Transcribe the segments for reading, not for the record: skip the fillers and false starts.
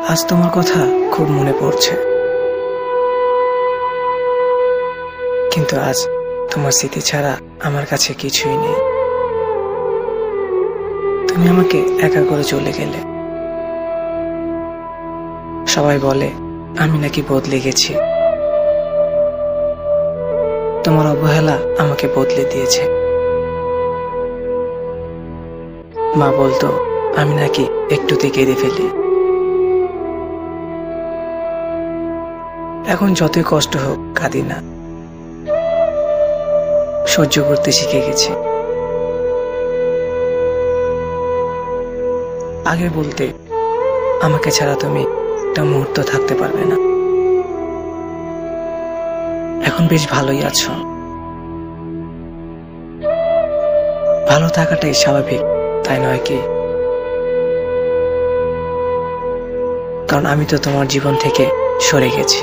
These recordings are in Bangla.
আজ তোমার কথা খুব মনে পড়ছে, কিন্তু আজ তোমার স্মৃতি ছাড়া আমার কাছে কিছুই নেই। তুমি আমাকে একা করে চলে গেলে। সবাই বলে আমি নাকি বদলে গেছি। তোমার অবহেলা আমাকে বদলে দিয়েছে। মা বলতো আমি নাকি একটুতে কেঁদে ফেলি। এখন যতই কষ্ট হোক কাঁদি না, সহ্য করতে শিখে গেছি। আগে বলতে আমাকে ছাড়া তুমি একটা মুহূর্ত থাকতে পারবে না। এখন বেশ ভালোই আছো। ভালো থাকাটাই স্বাভাবিক, তাই নয় কি? কারণ আমি তো তোমার জীবন থেকে সরে গেছি।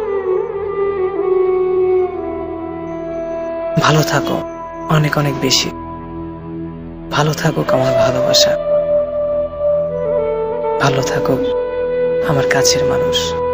ভালো থাকো, অনেক অনেক বেশি ভালো থাকুক আমার ভালোবাসা। ভালো থাকুক আমার কাছের মানুষ।